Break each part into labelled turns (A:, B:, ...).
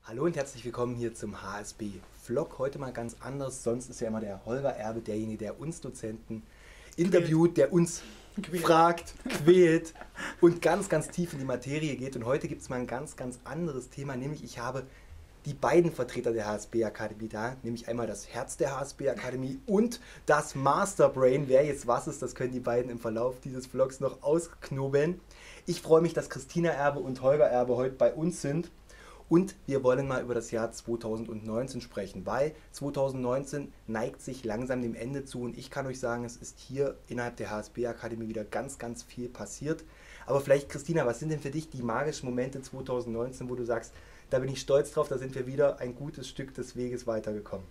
A: Hallo und herzlich willkommen hier zum HSB-Vlog. Heute mal ganz anders. Sonst ist ja immer der Holger Erbe derjenige, der uns Dozenten interviewt, der uns fragt, quält und ganz, ganz tief in die Materie geht. Und heute gibt es mal ein ganz, ganz anderes Thema, nämlich ich habe die beiden Vertreter der HSB-Akademie da, nämlich einmal das Herz der HSB-Akademie und das Masterbrain. Wer jetzt was ist, das können die beiden im Verlauf dieses Vlogs noch ausknobeln. Ich freue mich, dass Christina Erbe und Holger Erbe heute bei uns sind. Und wir wollen mal über das Jahr 2019 sprechen, weil 2019 neigt sich langsam dem Ende zu und ich kann euch sagen, es ist hier innerhalb der HSB-Akademie wieder ganz, ganz viel passiert. Aber vielleicht, Christina, was sind denn für dich die magischen Momente 2019, wo du sagst, da bin ich stolz drauf, da sind wir wieder ein gutes Stück des Weges weitergekommen?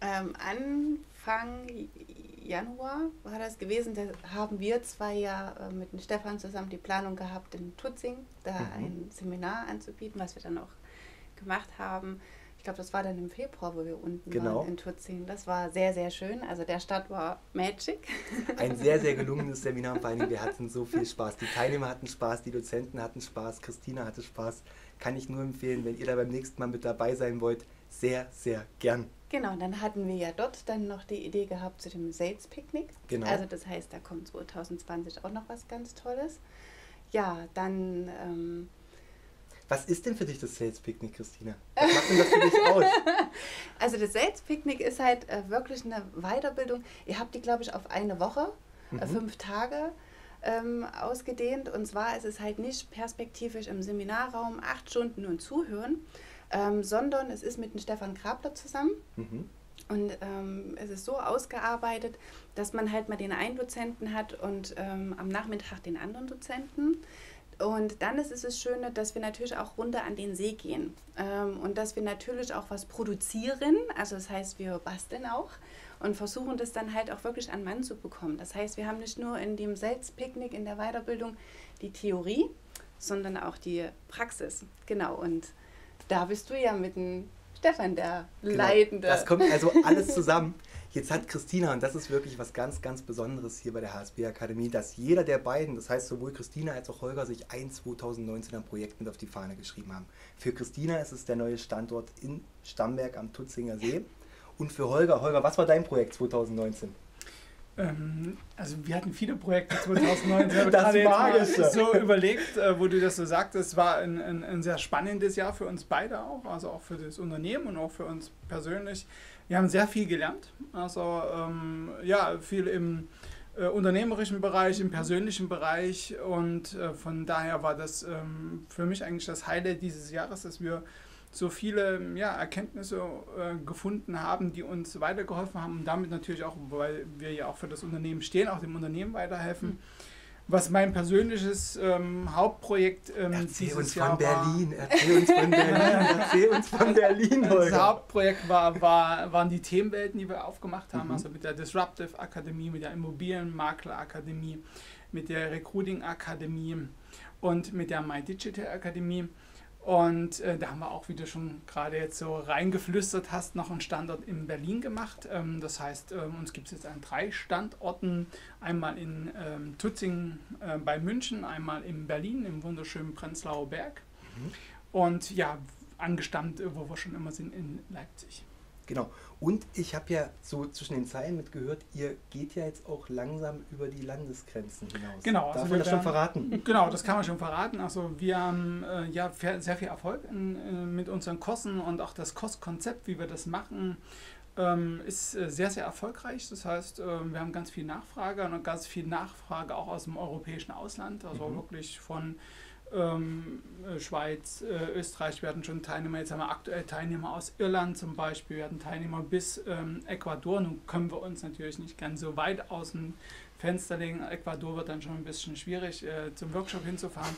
B: Anfang Januar war das gewesen, da haben wir zwei ja mit dem Stefan zusammen die Planung gehabt, in Tutzing da ein Seminar anzubieten, was wir dann auch gemacht haben. Ich glaube, das war dann im Februar, wo wir unten waren in Tutzing. Das war sehr, sehr schön. Also der Start war magic.
A: Ein sehr, sehr gelungenes Seminar und vor allem wir hatten so viel Spaß. Die Teilnehmer hatten Spaß, die Dozenten hatten Spaß, Christina hatte Spaß. Kann ich nur empfehlen, wenn ihr da beim nächsten Mal mit dabei sein wollt, sehr, sehr gern.
B: Genau, dann hatten wir ja dort dann noch die Idee gehabt zu dem Sales-Picknick.
A: Genau.
B: Also das heißt, da kommt 2020 auch noch was ganz Tolles. Ja, dann...
A: Was ist denn für dich das Sales-Picknick, Christina? Was macht denn das für dich aus?
B: Also das Sales-Picknick ist halt wirklich eine Weiterbildung. Ihr habt die, glaube ich, auf eine Woche, 5 Tage ausgedehnt. Und zwar ist es halt nicht perspektivisch im Seminarraum 8 Stunden nur zuhören, sondern es ist mit dem Stefan Krabler zusammen. Und es ist so ausgearbeitet, dass man halt mal den einen Dozenten hat und am Nachmittag den anderen Dozenten. Und dann ist es das Schöne, dass wir natürlich auch runter an den See gehen und dass wir natürlich auch was produzieren. Also das heißt, wir basteln auch und versuchen das dann halt auch wirklich an Mann zu bekommen. Das heißt, wir haben nicht nur in dem Sales-Picknick in der Weiterbildung die Theorie, sondern auch die Praxis. Genau, und da bist du ja mit dem Stefan der Leitende.
A: Das kommt also alles zusammen. Jetzt hat Christina, und das ist wirklich was ganz, ganz Besonderes hier bei der HSB-Akademie, dass jeder der beiden, das heißt sowohl Christina als auch Holger, sich ein 2019er Projekt mit auf die Fahne geschrieben haben. Für Christina ist es der neue Standort in Stamberg am Tutzinger See. Und für Holger, was war dein Projekt 2019?
C: Also wir hatten viele Projekte 2019.
A: Das
C: Magische. So überlegt, wo du das so sagtest, es war ein sehr spannendes Jahr für uns beide auch, also auch für das Unternehmen und auch für uns persönlich. Wir haben sehr viel gelernt, also ja, viel im unternehmerischen Bereich, im persönlichen Bereich und von daher war das für mich eigentlich das Highlight dieses Jahres, dass wir so viele Erkenntnisse gefunden haben, die uns weitergeholfen haben und damit natürlich auch, weil wir ja auch für das Unternehmen stehen, auch dem Unternehmen weiterhelfen. Was mein persönliches Hauptprojekt dieses Jahr war.
A: Erzähl uns von Berlin, erzähl uns von Berlin, Holger.
C: Das Hauptprojekt waren die Themenwelten, die wir aufgemacht haben, also mit der Disruptive Akademie, mit der Immobilienmakler Akademie, mit der Recruiting Akademie und mit der My Digital Akademie. Und da haben wir auch, wie du schon gerade jetzt so reingeflüstert hast, noch einen Standort in Berlin gemacht. Das heißt, uns gibt es jetzt an 3 Standorten, einmal in Tutzing bei München, einmal in Berlin im wunderschönen Prenzlauer Berg und ja, angestammt, wo wir schon immer sind, in Leipzig.
A: Genau. Und ich habe ja so zwischen den Zeilen mitgehört, ihr geht ja jetzt auch langsam über die Landesgrenzen hinaus.
C: Genau.
A: Darf man das schon verraten?
C: Genau, das kann man schon verraten. Also wir haben ja sehr viel Erfolg mit unseren Kursen und auch das Kurskonzept, wie wir das machen, ist sehr, sehr erfolgreich. Das heißt, wir haben ganz viel Nachfrage und ganz viel Nachfrage auch aus dem europäischen Ausland, also wirklich von Schweiz, Österreich, wir hatten schon Teilnehmer, jetzt haben wir aktuell Teilnehmer aus Irland zum Beispiel, wir hatten Teilnehmer bis Ecuador, nun können wir uns natürlich nicht ganz so weit aus dem Fenster legen, Ecuador wird dann schon ein bisschen schwierig zum Workshop hinzufahren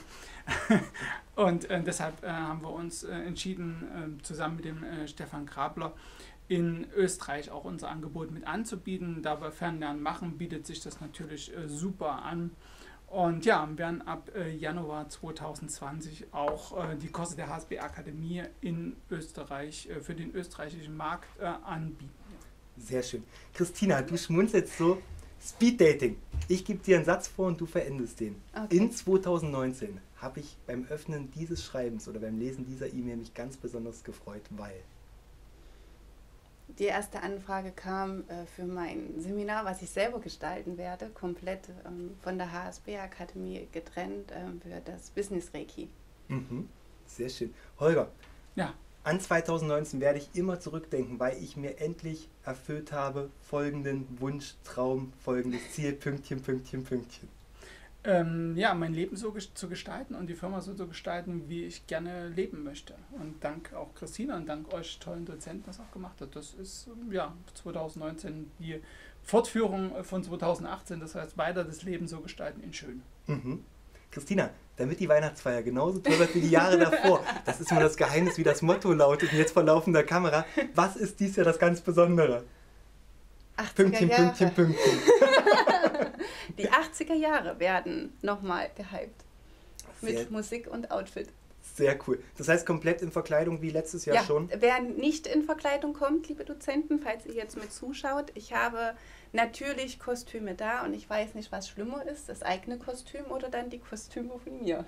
C: und deshalb haben wir uns entschieden, zusammen mit dem Stefan Krabler in Österreich auch unser Angebot mit anzubieten, da wir Fernlernen machen, bietet sich das natürlich super an. Und ja, wir werden ab Januar 2020 auch die Kurse der HSB-Akademie in Österreich für den österreichischen Markt anbieten.
A: Sehr schön. Christina, du schmunzelst so. Speed Dating. Ich gebe dir einen Satz vor und du verendest den.
B: Okay.
A: In 2019 habe ich beim Öffnen dieses Schreibens oder beim Lesen dieser E-Mail mich ganz besonders gefreut, weil...
B: Die erste Anfrage kam für mein Seminar, was ich selber gestalten werde, komplett von der HSB-Akademie getrennt für das Business Reiki.
A: Mhm. Sehr schön. Holger,
C: Ja.
A: an 2019 werde ich immer zurückdenken, weil ich mir endlich erfüllt habe folgenden Wunsch, Traum, folgendes Ziel, Pünktchen, Pünktchen, Pünktchen.
C: Ja, mein Leben so zu gestalten und die Firma so zu gestalten, wie ich gerne leben möchte. Und dank auch Christina und dank euch tollen Dozenten das auch gemacht hat. Das ist ja 2019 die Fortführung von 2018, das heißt weiter das Leben so gestalten in schön.
A: Mhm. Christina, damit die Weihnachtsfeier genauso toll wird wie die Jahre davor, das ist immer das Geheimnis, wie das Motto lautet, und jetzt vor laufender Kamera, was ist dies Jahr das ganz Besondere?
B: 80er
A: Pünktchen,
B: Jahre.
A: Pünktchen, Pünktchen.
B: Die 80er Jahre werden nochmal gehypt.
A: Sehr,
B: Mit Musik und Outfit.
A: sehr cool. Das heißt komplett in Verkleidung wie letztes Jahr schon?
B: Wer nicht in Verkleidung kommt, liebe Dozenten, falls ihr jetzt mit zuschaut, ich habe natürlich Kostüme da und ich weiß nicht, was schlimmer ist, das eigene Kostüm oder dann die Kostüme von mir.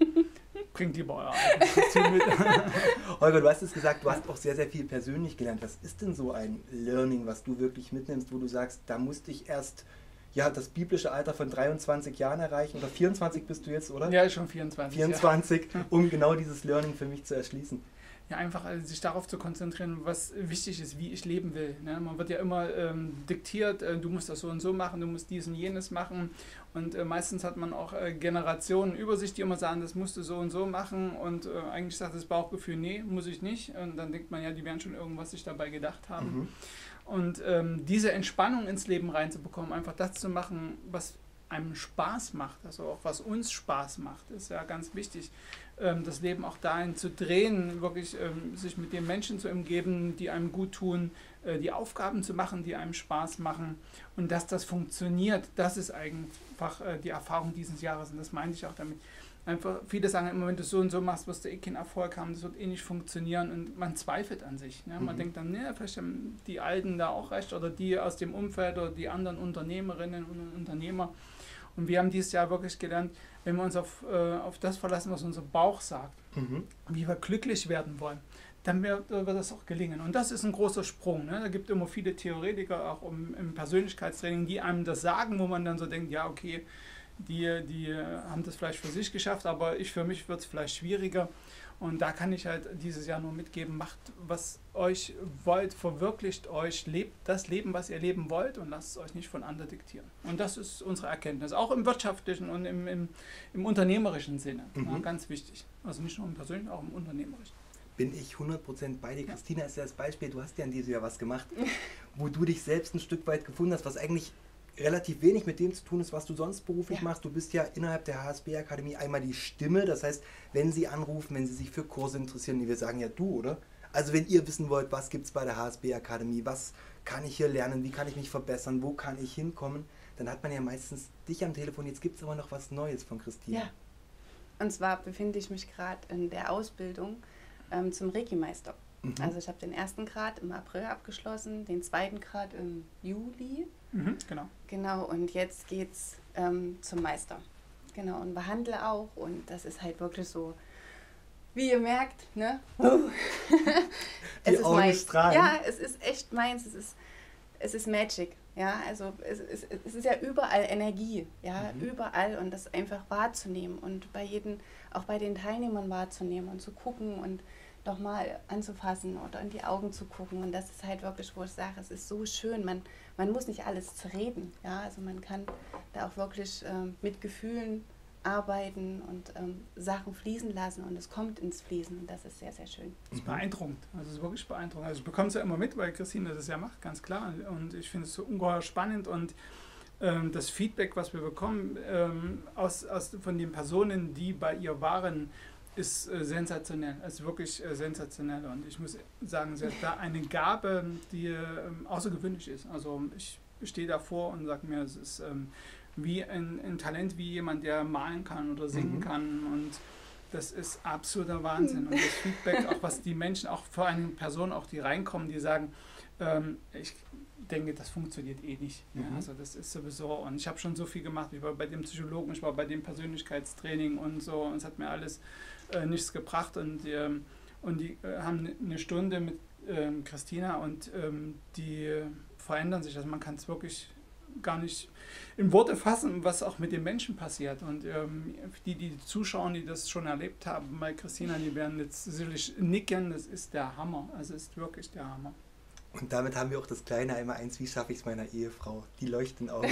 C: Bringt lieber euer eigenes Kostüm mit.
A: Holger, du hast es gesagt, du hast auch sehr, sehr viel persönlich gelernt. Was ist denn so ein Learning, was du wirklich mitnimmst, wo du sagst, da musste ich erst das biblische Alter von 23 Jahren erreichen, oder 24 bist du jetzt, oder?
C: Ja, schon 24.
A: 24, um genau dieses Learning für mich zu erschließen.
C: Ja, einfach sich darauf zu konzentrieren, was wichtig ist, wie ich leben will. Ne? Man wird ja immer diktiert, du musst das so und so machen, du musst dies und jenes machen. Und meistens hat man auch Generationen über sich, die immer sagen, das musst du so und so machen. Und eigentlich sagt das Bauchgefühl, nee, muss ich nicht. Und dann denkt man, ja, die werden schon irgendwas sich dabei gedacht haben.
A: Mhm.
C: Und diese Entspannung ins Leben reinzubekommen, einfach das zu machen, was einem Spaß macht, also auch was uns Spaß macht, ist ja ganz wichtig. Das Leben auch dahin zu drehen, wirklich sich mit den Menschen zu umgeben, die einem gut tun, die Aufgaben zu machen, die einem Spaß machen, und dass das funktioniert, das ist einfach die Erfahrung dieses Jahres, und das meinte ich auch damit. Einfach, viele sagen immer, wenn du so und so machst, wirst du keinen Erfolg haben, das wird nicht funktionieren, und man zweifelt an sich. Ne? Man denkt dann, ne, vielleicht haben die Alten da auch recht oder die aus dem Umfeld oder die anderen Unternehmerinnen und Unternehmer. Und wir haben dieses Jahr wirklich gelernt, wenn wir uns auf das verlassen, was unser Bauch sagt, wie wir glücklich werden wollen, dann wird das auch gelingen. Und das ist ein großer Sprung. Ne? Da gibt es immer viele Theoretiker, auch im Persönlichkeitstraining, die einem das sagen, wo man dann so denkt, ja okay, die haben das vielleicht für sich geschafft, aber für mich wird es vielleicht schwieriger. Und da kann ich halt dieses Jahr nur mitgeben, macht, was euch wollt, verwirklicht euch, lebt das Leben, was ihr leben wollt, und lasst es euch nicht von anderen diktieren. Und das ist unsere Erkenntnis, auch im wirtschaftlichen und im unternehmerischen Sinne. Ja, ganz wichtig. Also nicht nur im persönlichen, auch im unternehmerischen.
A: Bin ich 100% bei dir. Christina ist ja das Beispiel, du hast ja in diesem Jahr was gemacht, wo du dich selbst ein Stück weit gefunden hast, was eigentlich relativ wenig mit dem zu tun ist, was du sonst beruflich machst. Du bist ja innerhalb der HSB-Akademie einmal die Stimme, das heißt, wenn Sie anrufen, wenn Sie sich für Kurse interessieren, wir sagen ja du, oder? Also wenn ihr wissen wollt, was gibt es bei der HSB-Akademie, was kann ich hier lernen, wie kann ich mich verbessern, wo kann ich hinkommen, dann hat man ja meistens dich am Telefon. Jetzt gibt es aber noch was Neues von Christina.
B: Ja, und zwar befinde ich mich gerade in der Ausbildung zum Reiki-Meister. Also ich habe den 1. Grad im April abgeschlossen, den 2. Grad im Juli.
C: Genau.
B: Genau, und jetzt geht's zum Meister. Genau, und behandle auch, und das ist halt wirklich so, wie ihr merkt, ne?
A: Die
B: es ist
A: Augen
B: meins.
A: strahlen.
B: Ja, es ist echt meins, es ist Magic. Ja, also es ist ja überall Energie, ja, überall, und das einfach wahrzunehmen und auch bei den Teilnehmern wahrzunehmen und zu gucken und doch mal anzufassen oder in die Augen zu gucken, und das ist halt wirklich, wo ich sage, es ist so schön, man muss nicht alles zerreden, ja, also man kann da auch wirklich mit Gefühlen arbeiten und Sachen fließen lassen, und es kommt ins Fließen, und das ist sehr, sehr schön.
C: Das ist beeindruckend, also es ist wirklich beeindruckend. Also ich bekomme es ja immer mit, weil Christine das ja macht, ganz klar, und ich finde es so ungeheuer spannend, und das Feedback, was wir bekommen von den Personen, die bei ihr waren, ist sensationell, ist wirklich sensationell, und ich muss sagen, sie hat da eine Gabe, die außergewöhnlich ist. Also ich stehe davor und sage mir, es ist wie ein Talent, wie jemand, der malen kann oder singen kann, und das ist absoluter Wahnsinn. Und das Feedback, auch was die Menschen, auch vor allem Personen, auch die reinkommen, die sagen, Ich denke, das funktioniert eh nicht. Ja, also das ist sowieso, und ich habe schon so viel gemacht, ich war bei dem Psychologen, ich war bei dem Persönlichkeitstraining und so, und es hat mir alles nichts gebracht, und die haben eine Stunde mit Christina, und die verändern sich, also man kann es wirklich gar nicht in Worte fassen, was auch mit den Menschen passiert, und die zuschauen, die das schon erlebt haben bei Christina, die werden jetzt sicherlich nicken, das ist der Hammer, also ist wirklich der Hammer.
A: Und damit haben wir auch das kleine Einmal-Eins, wie schaffe ich es meiner Ehefrau? Die leuchten Augen.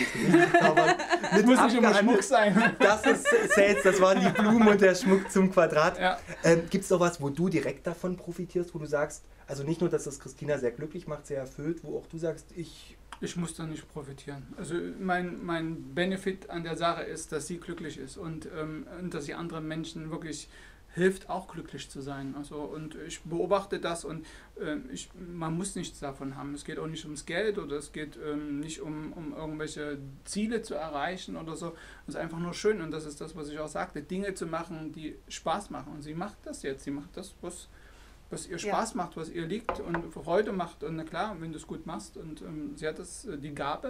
C: Das muss nicht immer Schmuck sein.
A: Das ist Sales, das waren die Blumen und der Schmuck zum Quadrat.
C: Ja.
A: Gibt es doch was, wo du direkt davon profitierst, wo du sagst, also nicht nur, dass das Christina sehr glücklich macht, sehr erfüllt, wo auch du sagst, ich
C: muss da nicht profitieren. Also mein Benefit an der Sache ist, dass sie glücklich ist, und dass sie anderen Menschen wirklich hilft, auch glücklich zu sein. Also, und ich beobachte das, und man muss nichts davon haben. Es geht auch nicht ums Geld, oder es geht nicht um irgendwelche Ziele zu erreichen oder so. Es ist einfach nur schön, und das ist das, was ich auch sagte, Dinge zu machen, die Spaß machen. Und sie macht das jetzt. Sie macht das, was ihr Spaß macht, was ihr liegt und Freude macht. Und na klar, wenn du es gut machst, und sie hat die Gabe,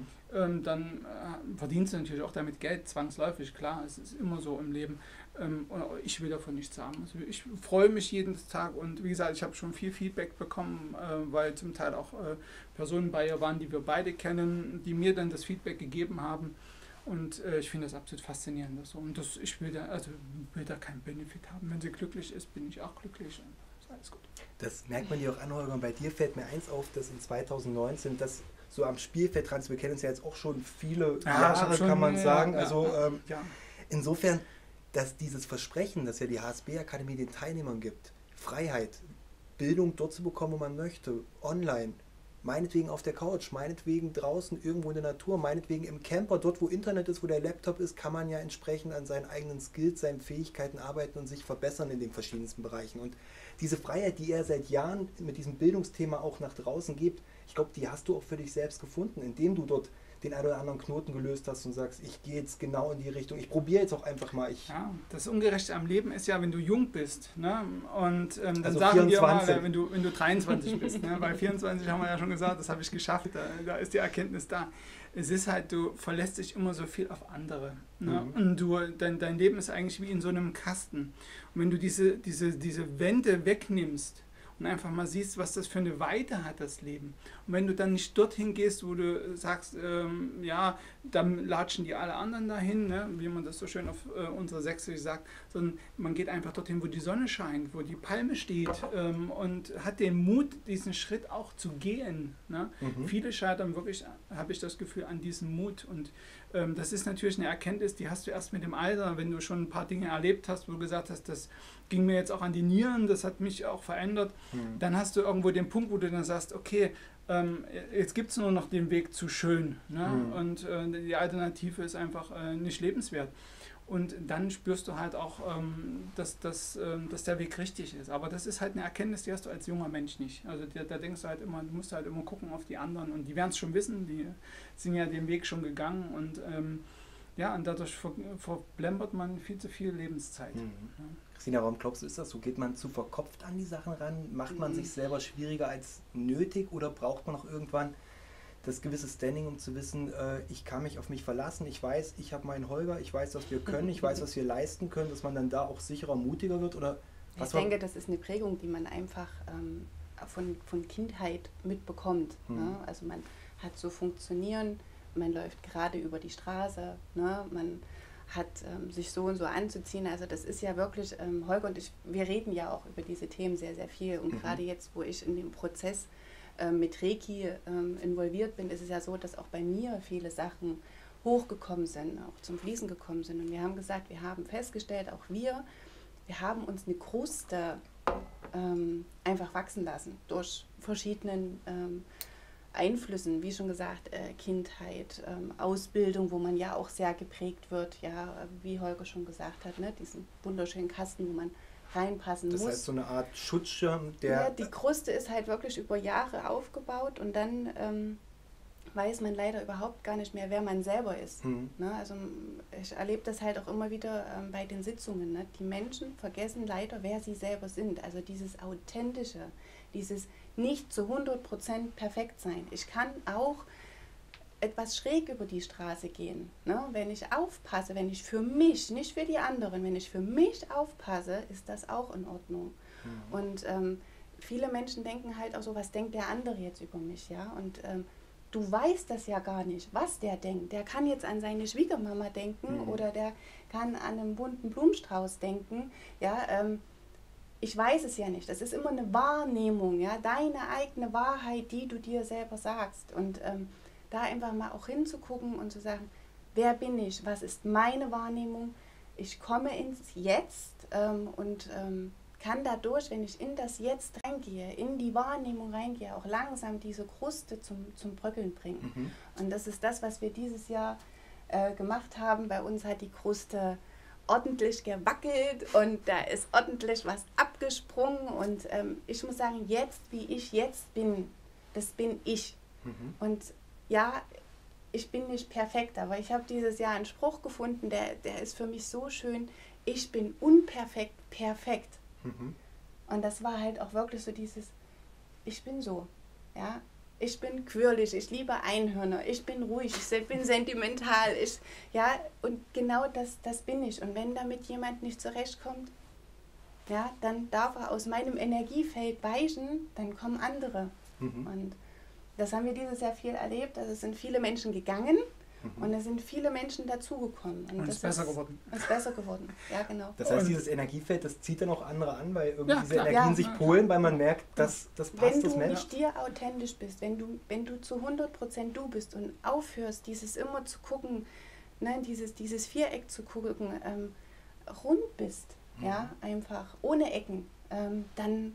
C: dann verdient sie natürlich auch damit Geld, zwangsläufig, klar, es ist immer so im Leben. Und ich will davon nichts haben. Also ich freue mich jeden Tag, und wie gesagt, ich habe schon viel Feedback bekommen, weil zum Teil auch Personen bei ihr waren, die wir beide kennen, die mir dann das Feedback gegeben haben. Und ich finde das absolut faszinierend. So. Und ich will da keinen Benefit haben. Wenn sie glücklich ist, bin ich auch glücklich. Und ist alles gut.
A: Das merkt man dir auch an, Holger. Und bei dir fällt mir eins auf, dass in 2019 das so am Spielfeld dran, wir kennen uns ja jetzt auch schon viele Jahre, kann man sagen. Insofern, dass dieses Versprechen, das ja die HSB-Akademie den Teilnehmern gibt, Freiheit, Bildung dort zu bekommen, wo man möchte, online, meinetwegen auf der Couch, meinetwegen draußen irgendwo in der Natur, meinetwegen im Camper, dort wo Internet ist, wo der Laptop ist, kann man ja entsprechend an seinen eigenen Skills, seinen Fähigkeiten arbeiten und sich verbessern in den verschiedensten Bereichen. Und diese Freiheit, die er seit Jahren mit diesem Bildungsthema auch nach draußen gibt, ich glaube, die hast du auch für dich selbst gefunden, indem du dort den einen oder anderen Knoten gelöst hast und sagst, ich gehe jetzt genau in die Richtung, ich probiere jetzt auch einfach mal.
C: Ja, das Ungerechte am Leben ist ja, wenn du jung bist, ne? Und dann
A: also
C: sagen
A: 24.
C: wir mal, wenn du 23 bist, ne? Bei 24 haben wir ja schon gesagt, das habe ich geschafft, da ist die Erkenntnis da. Es ist halt, du verlässt dich immer so viel auf andere. Ne? Und dein Leben ist eigentlich wie in so einem Kasten. Und wenn du diese Wände wegnimmst und einfach mal siehst, was das für eine Weite hat, das Leben. Und wenn du dann nicht dorthin gehst, wo du sagst, dann latschen die alle anderen dahin, ne? Wie man das so schön auf unserer Sächsisch sagt, sondern man geht einfach dorthin, wo die Sonne scheint, wo die Palme steht, und hat den Mut, diesen Schritt auch zu gehen. Ne? Viele scheitern wirklich, habe ich das Gefühl, an diesem Mut. Und das ist natürlich eine Erkenntnis, die hast du erst mit dem Alter, wenn du schon ein paar Dinge erlebt hast, wo du gesagt hast, das ging mir jetzt auch an die Nieren, das hat mich auch verändert. Dann hast du irgendwo den Punkt, wo du dann sagst, okay, jetzt gibt es nur noch den Weg zu schön. Ne? Und die Alternative ist einfach nicht lebenswert. Und dann spürst du halt auch, dass der Weg richtig ist. Aber das ist halt eine Erkenntnis, die hast du als junger Mensch nicht. Also da denkst du halt immer, du musst halt immer gucken auf die anderen. Und die werden es schon wissen, die sind ja den Weg schon gegangen. Und und dadurch verblempert man viel zu viel Lebenszeit. Ja.
A: Christina, warum glaubst du, ist das so? Geht man zu verkopft an die Sachen ran? Macht man sich selber schwieriger als nötig? Oder braucht man auch irgendwann das gewisse Standing, um zu wissen, ich kann mich auf mich verlassen, ich weiß, ich habe meinen Holger, ich weiß, was wir können, ich weiß, was wir leisten können, dass man dann da auch sicherer, mutiger wird? Oder
B: ich denke, das ist eine Prägung, die man einfach von Kindheit mitbekommt. Ne? Also man hat so funktionieren, man läuft gerade über die Straße, ne? Man hat sich so und so anzuziehen. Also das ist ja wirklich, Holger und ich, wir reden ja auch über diese Themen sehr, sehr viel. Und gerade jetzt, wo ich in dem Prozess mit Reiki involviert bin, ist es ja so, dass auch bei mir viele Sachen hochgekommen sind, auch zum Fließen gekommen sind. Und wir haben gesagt, wir haben festgestellt, auch wir haben uns eine Kruste einfach wachsen lassen durch verschiedenen Einflüssen, wie schon gesagt, Kindheit, Ausbildung, wo man ja auch sehr geprägt wird, ja, wie Holger schon gesagt hat, ne, diesen wunderschönen Kasten, wo man reinpassen muss.
A: Das heißt so eine Art Schutzschirm, der...
B: Ja, die Kruste ist halt wirklich über Jahre aufgebaut und dann weiß man leider überhaupt gar nicht mehr, wer man selber ist. Ne? Also ich erlebe das halt auch immer wieder bei den Sitzungen. Ne? Die Menschen vergessen leider, wer sie selber sind. Also dieses Authentische, dieses nicht zu 100% perfekt sein. Ich kann auch etwas schräg über die Straße gehen. Ne? Wenn ich aufpasse, wenn ich für mich, nicht für die anderen, wenn ich für mich aufpasse, ist das auch in Ordnung. Und viele Menschen denken halt auch so, was denkt der andere jetzt über mich? Ja? Und du weißt das ja gar nicht, was der denkt. Der kann jetzt an seine Schwiegermama denken oder der kann an einen bunten Blumenstrauß denken. Ja, ich weiß es ja nicht. Das ist immer eine Wahrnehmung, ja, deine eigene Wahrheit, die du dir selber sagst. Und da einfach mal auch hinzugucken und zu sagen, wer bin ich, was ist meine Wahrnehmung? Ich komme ins Jetzt und kann dadurch, wenn ich in das Jetzt reingehe, in die Wahrnehmung reingehe, auch langsam diese Kruste zum Bröckeln bringen. Und das ist das, was wir dieses Jahr gemacht haben. Bei uns hat die Kruste ordentlich gewackelt und da ist ordentlich was abgesprungen. Und ich muss sagen, jetzt, wie ich jetzt bin, das bin ich. Und ja, ich bin nicht perfekt, aber ich habe dieses Jahr einen Spruch gefunden, der ist für mich so schön: Ich bin unperfekt, perfekt. Und das war halt auch wirklich so dieses, ich bin so, ja, ich bin quirlig, ich liebe Einhörner, ich bin ruhig, ich bin sentimental, ja, und genau das bin ich. Und wenn damit jemand nicht zurechtkommt, ja, dann darf er aus meinem Energiefeld weichen, dann kommen andere. Und das haben wir dieses Jahr viel erlebt, also es sind viele Menschen gegangen. Und es sind viele Menschen dazugekommen.
C: Und es ist besser geworden.
B: Ist besser geworden, ja genau.
A: Das heißt, dieses Energiefeld, das zieht dann auch andere an, weil irgendwie diese Energien sich polen, weil man merkt, dass das passt,
B: wenn
A: das
B: du
A: Mensch.
B: mit dir authentisch bist, wenn du zu 100% du bist und aufhörst, dieses immer zu gucken, ne, dieses Viereck zu gucken, rund bist, ja, einfach ohne Ecken, dann,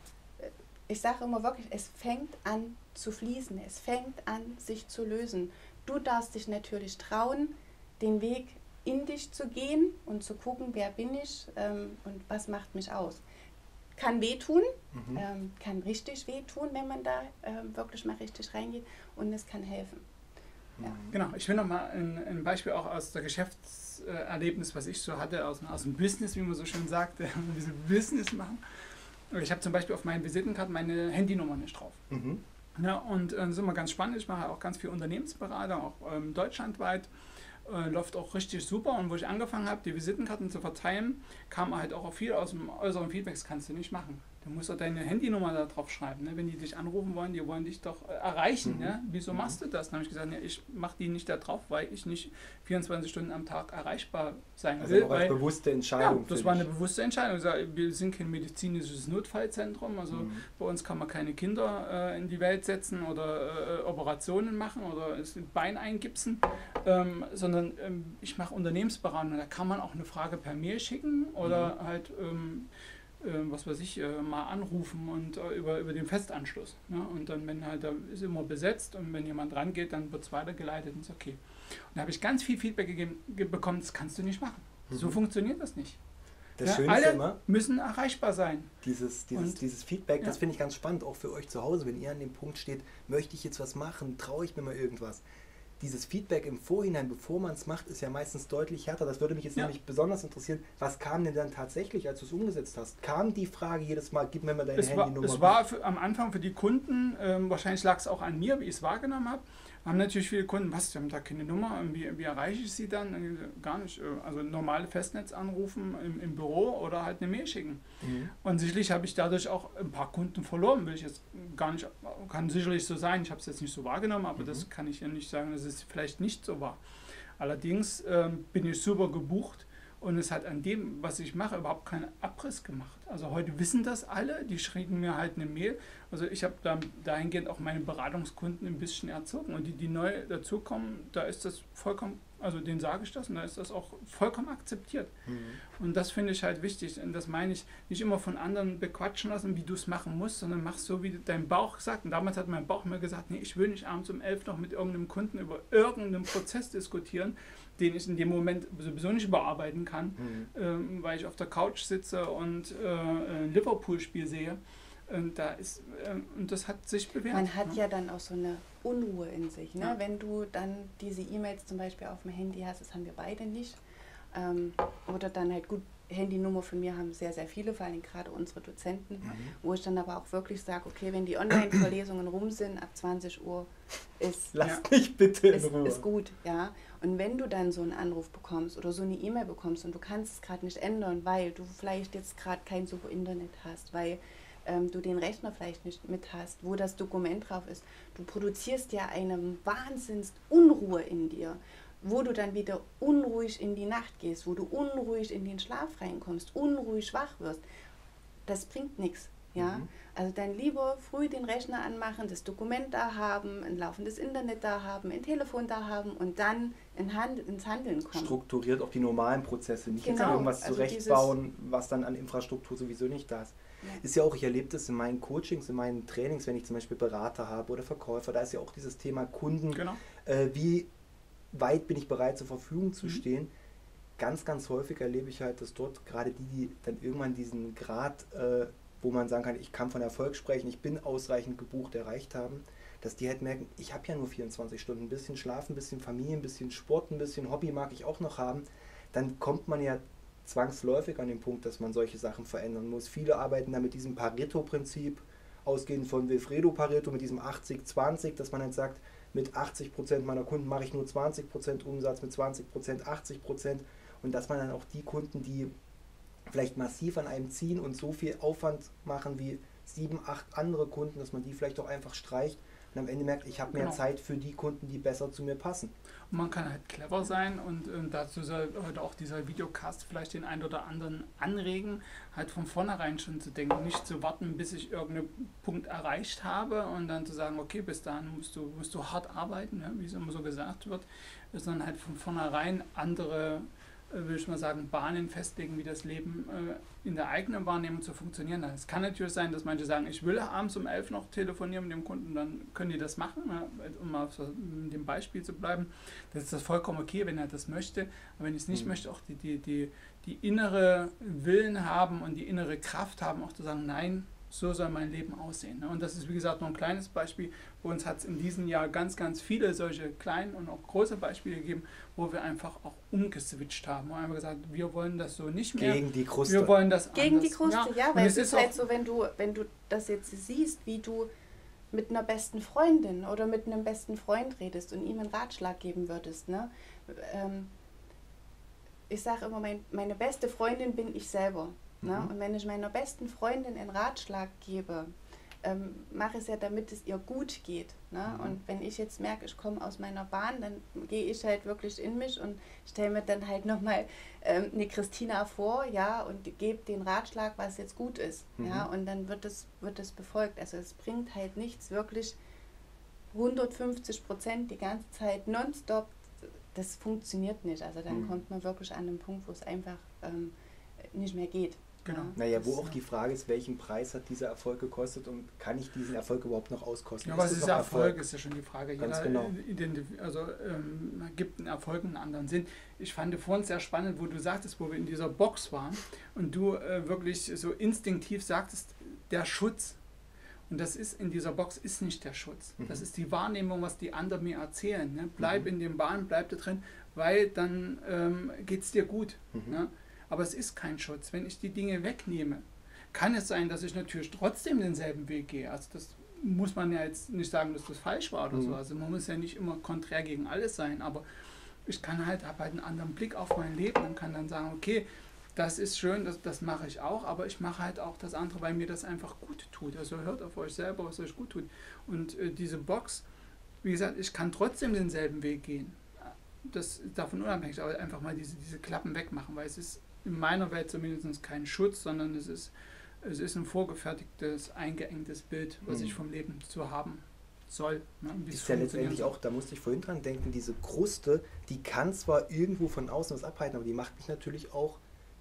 B: ich sage immer wirklich, es fängt an zu fließen, es fängt an sich zu lösen. Du darfst dich natürlich trauen, den Weg in dich zu gehen und zu gucken, wer bin ich und was macht mich aus. Kann wehtun, kann richtig wehtun, wenn man da wirklich mal richtig reingeht, und es kann helfen. Ja.
C: Genau, ich will nochmal ein Beispiel auch aus der Geschäftserlebnis, was ich so hatte, aus dem Business, wie man so schön sagt, ein bisschen Business machen. Ich habe zum Beispiel auf meinen Visitenkarten meine Handynummer nicht drauf. Ja, und das ist immer ganz spannend. Ich mache auch ganz viel Unternehmensberatung, auch deutschlandweit. Läuft auch richtig super. Und wo ich angefangen habe, die Visitenkarten zu verteilen, kam halt auch viel aus dem äußeren Feedback. Das kannst du nicht machen. Du musst doch deine Handynummer da drauf schreiben. Ne? Wenn die dich anrufen wollen, die wollen dich doch erreichen. Ne? Wieso machst du das? Dann habe ich gesagt, ja, ich mache die nicht da drauf, weil ich nicht 24 Stunden am Tag erreichbar sein will.
A: Also auch eine bewusste Entscheidung.
C: Ja, das war eine bewusste Entscheidung. Wir sind kein medizinisches Notfallzentrum. Also bei uns kann man keine Kinder in die Welt setzen oder Operationen machen oder das Bein eingipsen, sondern ich mache Unternehmensberatung. Da kann man auch eine Frage per Mail schicken oder halt was weiß ich, mal anrufen und über den Festanschluss. Ne? Und dann, wenn halt, da ist immer besetzt und wenn jemand rangeht, dann wird es weitergeleitet und ist okay. Und da habe ich ganz viel Feedback bekommen, das kannst du nicht machen. So funktioniert das nicht.
A: Das Schöne
C: alle
A: ist immer,
C: müssen erreichbar sein.
A: Dieses Feedback, das finde ich ganz spannend, auch für euch zu Hause, wenn ihr an dem Punkt steht, möchte ich jetzt was machen, traue ich mir mal irgendwas. Dieses Feedback im Vorhinein, bevor man es macht, ist ja meistens deutlich härter. Das würde mich jetzt nämlich besonders interessieren. Was kam denn dann tatsächlich, als du es umgesetzt hast? Kam die Frage jedes Mal, gib mir mal deine Handynummer?
C: Es war am Anfang für die Kunden, wahrscheinlich lag es auch an mir, wie ich es wahrgenommen habe, haben natürlich viele Kunden, was, die haben da keine Nummer, wie erreiche ich sie dann? Gar nicht. Also normale Festnetz anrufen im Büro oder halt eine Mail schicken. Und sicherlich habe ich dadurch auch ein paar Kunden verloren, will ich jetzt gar nicht, kann sicherlich so sein, ich habe es jetzt nicht so wahrgenommen, aber das kann ich ja nicht sagen, dass es vielleicht nicht so war. Allerdings bin ich super gebucht und es hat an dem, was ich mache, überhaupt keinen Abriss gemacht. Also heute wissen das alle, die schreiben mir halt eine Mail. Also ich habe dahingehend auch meine Beratungskunden ein bisschen erzogen und die neu dazukommen, da ist das vollkommen, also denen sage ich das und da ist das auch vollkommen akzeptiert. Und das finde ich halt wichtig und das meine ich, nicht immer von anderen bequatschen lassen, wie du es machen musst, sondern mach so, wie dein Bauch sagt. Und damals hat mein Bauch mir gesagt, nee, ich will nicht abends um 11 noch mit irgendeinem Kunden über irgendeinen Prozess diskutieren, den ich in dem Moment sowieso nicht überarbeiten kann, weil ich auf der Couch sitze und ein Liverpool-Spiel sehe. Und das hat sich bewährt.
B: Man hat ja dann auch so eine Unruhe in sich. Ne?
C: Ja.
B: Wenn du dann diese E-Mails zum Beispiel auf dem Handy hast, das haben wir beide nicht. Oder dann halt gut, Handynummer von mir haben sehr, sehr viele, vor allem gerade unsere Dozenten, wo ich dann aber auch wirklich sage, okay, wenn die Online-Vorlesungen rum sind, ab 20 Uhr
A: Lass mich bitte in Ruhe.
B: Ist gut, ja. Und wenn du dann so einen Anruf bekommst oder so eine E-Mail bekommst und du kannst es gerade nicht ändern, weil du vielleicht jetzt gerade kein super Internet hast, weil du den Rechner vielleicht nicht mit hast, wo das Dokument drauf ist, du produzierst ja eine Wahnsinnsunruhe in dir, wo du dann wieder unruhig in die Nacht gehst, wo du unruhig in den Schlaf reinkommst, unruhig wach wirst. Das bringt nichts. Ja? Also dann lieber früh den Rechner anmachen, das Dokument da haben, ein laufendes Internet da haben, ein Telefon da haben und dann ins Handeln kommen.
A: Strukturiert auch die normalen Prozesse, nicht jetzt
B: Genau.
A: irgendwas
B: Also
A: zurechtbauen, was dann an Infrastruktur sowieso nicht da ist.
B: Ja.
A: Ist ja auch, ich erlebe das in meinen Coachings, in meinen Trainings, wenn ich zum Beispiel Berater habe oder Verkäufer, da ist ja auch dieses Thema Kunden, wie weit bin ich bereit zur Verfügung zu stehen. Ganz, ganz häufig erlebe ich halt, dass dort gerade die dann irgendwann diesen Grad, wo man sagen kann, ich kann von Erfolg sprechen, ich bin ausreichend gebucht, erreicht haben, dass die halt merken, ich habe ja nur 24 Stunden, ein bisschen Schlafen, ein bisschen Familie, ein bisschen Sport, ein bisschen Hobby mag ich auch noch haben, dann kommt man ja zwangsläufig an den Punkt, dass man solche Sachen verändern muss. Viele arbeiten da mit diesem Pareto-Prinzip, ausgehend von Wilfredo Pareto, mit diesem 80-20, dass man halt sagt, mit 80% meiner Kunden mache ich nur 20% Umsatz, mit 20% 80%, und dass man dann auch die Kunden, die vielleicht massiv an einem ziehen und so viel Aufwand machen wie 7, 8 andere Kunden, dass man die vielleicht auch einfach streicht und am Ende merkt, ich habe mehr Zeit für die Kunden, die besser zu mir passen.
C: Und man kann halt clever sein und dazu soll heute auch dieser Videocast vielleicht den einen oder anderen anregen, halt von vornherein schon zu denken, nicht zu warten, bis ich irgendeinen Punkt erreicht habe und dann zu sagen, okay, bis dahin musst du hart arbeiten, ja, wie es immer so gesagt wird, sondern halt von vornherein andere, will ich mal sagen, Bahnen festlegen, wie das Leben in der eigenen Wahrnehmung zu funktionieren hat. Es kann natürlich sein, dass manche sagen, ich will abends um 11 noch telefonieren mit dem Kunden, dann können die das machen, um mal mit dem Beispiel zu bleiben. Das ist das vollkommen okay, wenn er das möchte, aber wenn ich es nicht möchte, auch die innere Willen haben und die innere Kraft haben, auch zu sagen, nein, so soll mein Leben aussehen. Und das ist, wie gesagt, nur ein kleines Beispiel. Bei uns hat es in diesem Jahr ganz, ganz viele solche kleinen und auch große Beispiele gegeben, wo wir einfach auch umgeswitcht haben. Wir haben einfach gesagt, wir wollen das so nicht mehr.
A: Gegen die Kruste.
C: Wir wollen das
B: Gegen
C: anders.
B: die Kruste, ja, weil es ist halt
C: auch
B: so, wenn du das jetzt siehst, wie du mit einer besten Freundin oder mit einem besten Freund redest und ihm einen Ratschlag geben würdest. Ne? Ich sage immer, meine beste Freundin bin ich selber. Ne? Und wenn ich meiner besten Freundin einen Ratschlag gebe, mache ich es ja, damit es ihr gut geht. Ne? Und wenn ich jetzt merke, ich komme aus meiner Bahn, dann gehe ich halt wirklich in mich und stelle mir dann halt nochmal eine Christina vor, ja, und gebe den Ratschlag, was jetzt gut ist. Ja? Und dann wird es befolgt. Also es bringt halt nichts, wirklich 150% die ganze Zeit nonstop. Das funktioniert nicht. Also dann kommt man wirklich an den Punkt, wo es einfach nicht mehr geht.
C: Genau.
A: Naja, wo auch die Frage ist, welchen Preis hat dieser Erfolg gekostet und kann ich diesen Erfolg überhaupt noch auskosten?
C: Ja, was ist der Erfolg, ist ja schon die Frage.
A: Ganz
C: Jeder
A: genau.
C: gibt einen Erfolg einen anderen Sinn. Ich fand vorhin sehr spannend, wo du sagtest, wo wir in dieser Box waren und du wirklich so instinktiv sagtest, der Schutz. Und das ist in dieser Box ist nicht der Schutz. Das ist die Wahrnehmung, was die anderen mir erzählen. Ne? Bleib in den Bahnen, bleib da drin, weil dann geht es dir gut. Ne? Aber es ist kein Schutz. Wenn ich die Dinge wegnehme, kann es sein, dass ich natürlich trotzdem denselben Weg gehe. Also das muss man ja jetzt nicht sagen, dass das falsch war oder so. Also man muss ja nicht immer konträr gegen alles sein, aber ich kann habe halt einen anderen Blick auf mein Leben und kann dann sagen, okay, das ist schön, das mache ich auch, aber ich mache halt auch das andere, weil mir das einfach gut tut. Also hört auf euch selber, was euch gut tut. Und diese Box, wie gesagt, ich kann trotzdem denselben Weg gehen. Das ist davon unabhängig, aber einfach mal diese Klappen wegmachen, weil es ist in meiner Welt zumindest kein Schutz, sondern es ist ein vorgefertigtes, eingeengtes Bild, was ich vom Leben zu haben soll. Ne,
A: ist ja letztendlich auch, da musste ich vorhin dran denken, diese Kruste, die kann zwar irgendwo von außen was abhalten, aber die macht mich natürlich auch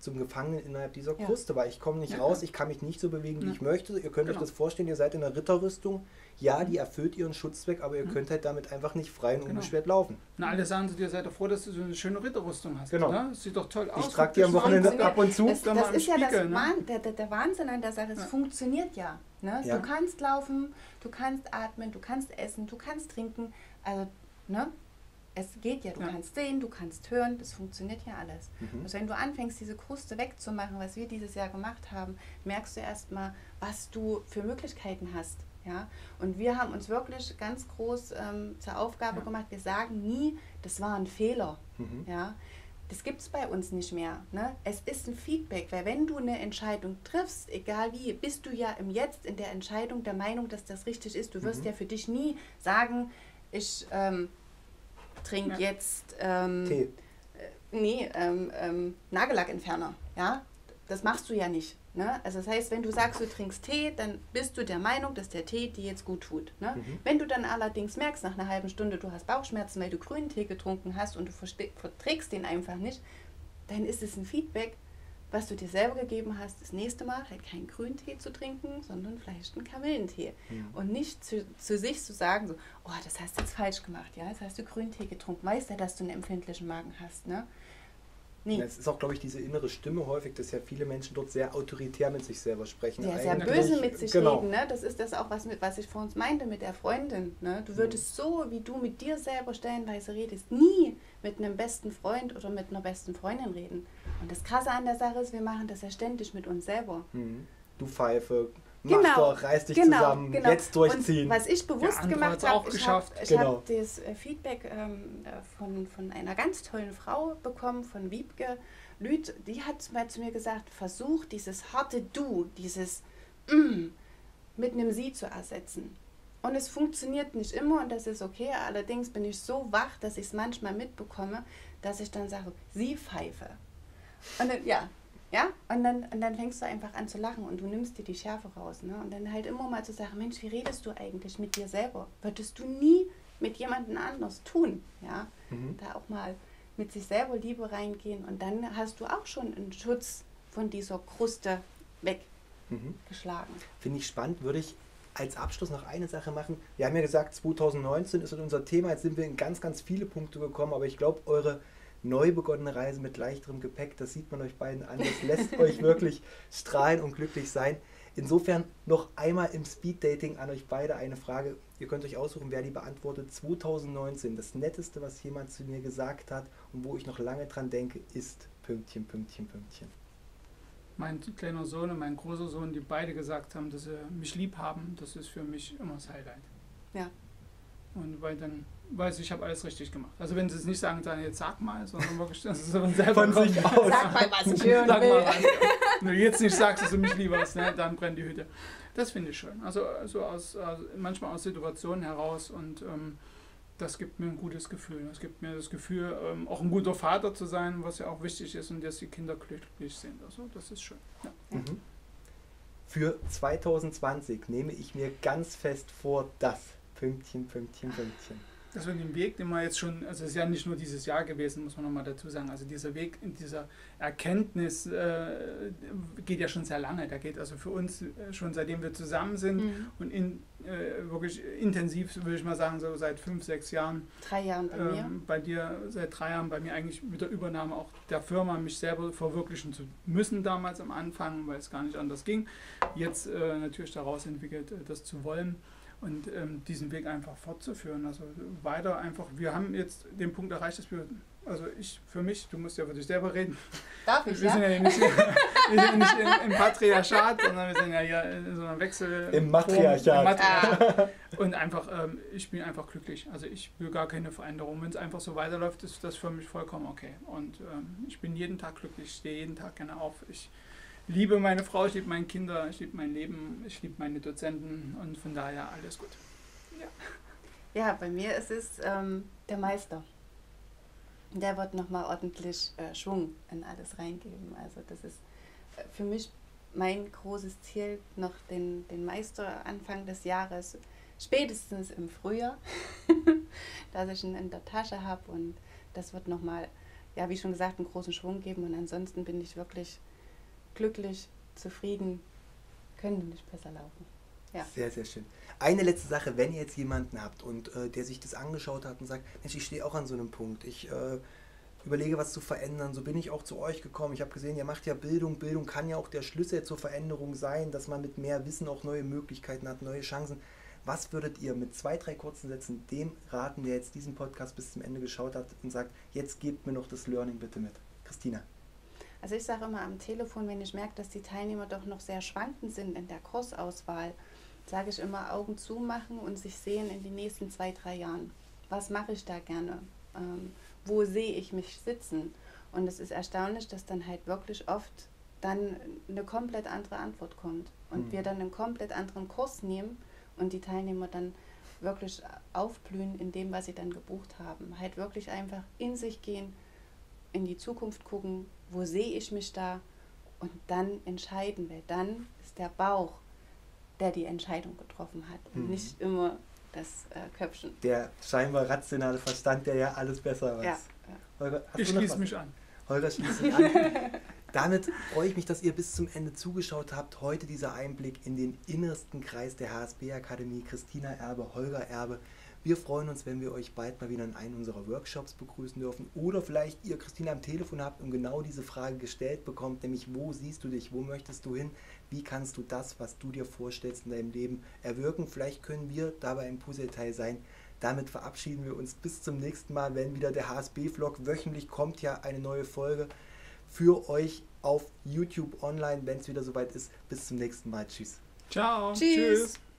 A: zum Gefangenen innerhalb dieser
B: Ja.
A: Kruste, weil ich komme nicht raus, ich kann mich nicht so bewegen, wie ich möchte. Ihr könnt euch
C: Genau.
A: das vorstellen, ihr seid in einer Ritterrüstung. Ja, die erfüllt ihren Schutzzweck, aber ihr könnt halt damit einfach nicht frei und unbeschwert laufen.
C: Na, alle sagen zu dir, sei doch froh, dass du so eine schöne Ritterrüstung hast.
A: Genau.
C: Oder? Das sieht doch toll aus.
A: Ich trage die am Wochenende
B: funktioniert.
A: ab und zu.
B: Das
C: Dann mal im
B: ist ja
C: Spiegel,
B: der Wahnsinn an der Sache. Es funktioniert ja, ne?
A: Ja.
B: Du kannst laufen, du kannst atmen, du kannst essen, du kannst trinken. Also, ne? Es geht ja. Du kannst sehen, du kannst hören. Das funktioniert ja alles. Also wenn du anfängst, diese Kruste wegzumachen, was wir dieses Jahr gemacht haben, merkst du erstmal, was du für Möglichkeiten hast. Ja? Und wir haben uns wirklich ganz groß zur Aufgabe gemacht, wir sagen nie, das war ein Fehler. Ja? Das gibt es bei uns nicht mehr. Ne? Es ist ein Feedback, weil wenn du eine Entscheidung triffst, egal wie, bist du ja im Jetzt in der Entscheidung der Meinung, dass das richtig ist. Du wirst ja für dich nie sagen, ich trinke jetzt
A: Tee.
B: Nagellackentferner. Ja? Das machst du ja nicht. Ne? Also das heißt, wenn du sagst, du trinkst Tee, dann bist du der Meinung, dass der Tee dir jetzt gut tut. Ne? Wenn du dann allerdings merkst, nach einer halben Stunde, du hast Bauchschmerzen, weil du grünen Tee getrunken hast und du verträgst den einfach nicht, dann ist es ein Feedback, was du dir selber gegeben hast, das nächste Mal halt keinen grünen Tee zu trinken, sondern vielleicht einen Kamillentee. Und nicht zu sich zu sagen, so, oh, das hast du jetzt falsch gemacht, ja, jetzt hast du grünen Tee getrunken, weißt ja, dass du einen empfindlichen Magen hast, ne? Nee.
A: Es ist auch, glaube ich, diese innere Stimme häufig, dass ja viele Menschen dort sehr autoritär mit sich selber sprechen.
B: Ja, sehr
A: Eigentlich-
B: böse mit sich
A: genau.
B: reden, ne? Das ist das auch, was ich vor uns meinte mit der Freundin, ne? Du würdest so, wie du mit dir selber stellenweise redest, nie mit einem besten Freund oder mit einer besten Freundin reden. Und das Krasse an der Sache ist, wir machen das ja ständig mit uns selber.
A: Du Pfeife, mach doch, reiß dich zusammen, jetzt durchziehen.
B: Und was ich bewusst
C: andere
B: gemacht
C: hat's auch
B: habe,
C: geschafft.
B: ich
A: Genau.
B: habe das Feedback von einer ganz tollen Frau bekommen, von Wiebke Lüth, die hat mal zu mir gesagt, versuch dieses harte Du, dieses mit einem Sie zu ersetzen. Und es funktioniert nicht immer und das ist okay, allerdings bin ich so wach, dass ich es manchmal mitbekomme, dass ich dann sage, Sie Pfeife. Und dann, ja, und dann fängst du einfach an zu lachen und du nimmst dir die Schärfe raus. Ne? Und dann halt immer mal zu sagen, Mensch, wie redest du eigentlich mit dir selber? Würdest du nie mit jemandem anders tun? Ja? Da auch mal mit sich selber Liebe reingehen und dann hast du auch schon einen Schutz von dieser Kruste weggeschlagen.
A: Finde ich spannend, würde ich als Abschluss noch eine Sache machen. Wir haben ja gesagt, 2019 ist unser Thema, jetzt sind wir in ganz, ganz viele Punkte gekommen, aber ich glaube, eure neu begonnene Reise mit leichterem Gepäck, das sieht man euch beiden an, das lässt euch wirklich strahlen und glücklich sein. Insofern noch einmal im Speeddating an euch beide eine Frage. Ihr könnt euch aussuchen, wer die beantwortet. 2019, das Netteste, was jemand zu mir gesagt hat und wo ich noch lange dran denke, ist Pünktchen, Pünktchen, Pünktchen.
C: Mein kleiner Sohn und mein großer Sohn, die beide gesagt haben, dass sie mich lieb haben, das ist für mich immer das Highlight.
B: Ja.
C: Und weil dann weiß ich, habe alles richtig gemacht. Also wenn sie es nicht sagen, dann jetzt sag mal, sondern wirklich, dass es von selber
A: Von sich
C: kommt.
A: aus.
B: Sag mal, was ich hören
C: Sag
B: will.
C: mal, wenn du jetzt nicht sagst, dass du mich lieber hast, ne, dann brennt die Hütte. Das finde ich schön. Also manchmal aus Situationen heraus und das gibt mir ein gutes Gefühl. Das gibt mir das Gefühl, auch ein guter Vater zu sein, was ja auch wichtig ist und dass die Kinder glücklich sind. Also das ist schön. Ja.
A: Für 2020 nehme ich mir ganz fest vor, das Pünktchen, Pünktchen, Pünktchen.
C: Das wird den Weg, den wir jetzt schon, also es ist ja nicht nur dieses Jahr gewesen, muss man nochmal dazu sagen, also dieser Weg in dieser Erkenntnis geht ja schon sehr lange, der geht also für uns schon seitdem wir zusammen sind und wirklich intensiv, würde ich mal sagen, so seit 5, 6 Jahren.
B: 3 Jahren bei mir.
C: Bei dir seit 3 Jahren, bei mir eigentlich mit der Übernahme auch der Firma, mich selber verwirklichen zu müssen damals am Anfang, weil es gar nicht anders ging. Jetzt natürlich daraus entwickelt, das zu wollen. Und diesen Weg einfach fortzuführen. Also weiter einfach, wir haben jetzt den Punkt erreicht, dass wir, also ich für mich, du musst ja für dich selber reden.
B: Darf ich,
C: Wir sind ja nicht, wir sind nicht im Patriarchat, sondern wir sind ja hier in so einer Wechsel...
A: Im Matriarchat.
C: Und einfach, ich bin einfach glücklich. Also ich will gar keine Veränderung. Wenn es einfach so weiterläuft, ist das für mich vollkommen okay. Und ich bin jeden Tag glücklich, ich stehe jeden Tag gerne auf. Ich liebe meine Frau, ich liebe meine Kinder, ich liebe mein Leben, ich liebe meine Dozenten und von daher alles gut.
B: Ja, bei mir ist es der Meister. Der wird nochmal ordentlich Schwung in alles reingeben. Also das ist für mich mein großes Ziel, noch den Meister Anfang des Jahres, spätestens im Frühjahr, dass ich ihn in der Tasche habe und das wird nochmal ja, wie schon gesagt, einen großen Schwung geben. Und ansonsten bin ich wirklich glücklich, zufrieden, könnte nicht besser laufen. Ja.
A: Sehr, sehr schön. Eine letzte Sache, wenn ihr jetzt jemanden habt und der sich das angeschaut hat und sagt, Mensch, ich stehe auch an so einem Punkt, ich überlege, was zu verändern, so bin ich auch zu euch gekommen. Ich habe gesehen, ihr macht ja Bildung. Bildung kann ja auch der Schlüssel zur Veränderung sein, dass man mit mehr Wissen auch neue Möglichkeiten hat, neue Chancen. Was würdet ihr mit 2, 3 kurzen Sätzen dem raten, der jetzt diesen Podcast bis zum Ende geschaut hat und sagt, jetzt gebt mir noch das Learning bitte mit? Christina.
B: Also ich sage immer am Telefon, wenn ich merke, dass die Teilnehmer doch noch sehr schwankend sind in der Kursauswahl, sage ich immer Augen zumachen und sich sehen in den nächsten 2, 3 Jahren. Was mache ich da gerne? Wo sehe ich mich sitzen? Und es ist erstaunlich, dass dann halt wirklich oft dann eine komplett andere Antwort kommt. Und wir dann einen komplett anderen Kurs nehmen und die Teilnehmer dann wirklich aufblühen in dem, was sie dann gebucht haben. Halt wirklich einfach in sich gehen, in die Zukunft gucken, wo sehe ich mich da und dann entscheiden, weil dann ist der Bauch, der die Entscheidung getroffen hat und nicht immer das Köpfchen.
A: Der scheinbar rationale Verstand, der ja alles besser weiß.
B: Ja.
A: Holger,
C: Ich schließe mich an.
A: Holger schließt sich an. Damit freue ich mich, dass ihr bis zum Ende zugeschaut habt. Heute dieser Einblick in den innersten Kreis der HSB-Akademie. Christina Erbe, Holger Erbe. Wir freuen uns, wenn wir euch bald mal wieder in einen unserer Workshops begrüßen dürfen. Oder vielleicht ihr Christina am Telefon habt und genau diese Frage gestellt bekommt, nämlich wo siehst du dich, wo möchtest du hin, wie kannst du das, was du dir vorstellst in deinem Leben, erwirken. Vielleicht können wir dabei ein Puzzleteil sein. Damit verabschieden wir uns bis zum nächsten Mal, wenn wieder der HSB-Vlog wöchentlich kommt, ja eine neue Folge für euch auf YouTube online, wenn es wieder soweit ist. Bis zum nächsten Mal. Tschüss.
C: Ciao.
B: Tschüss.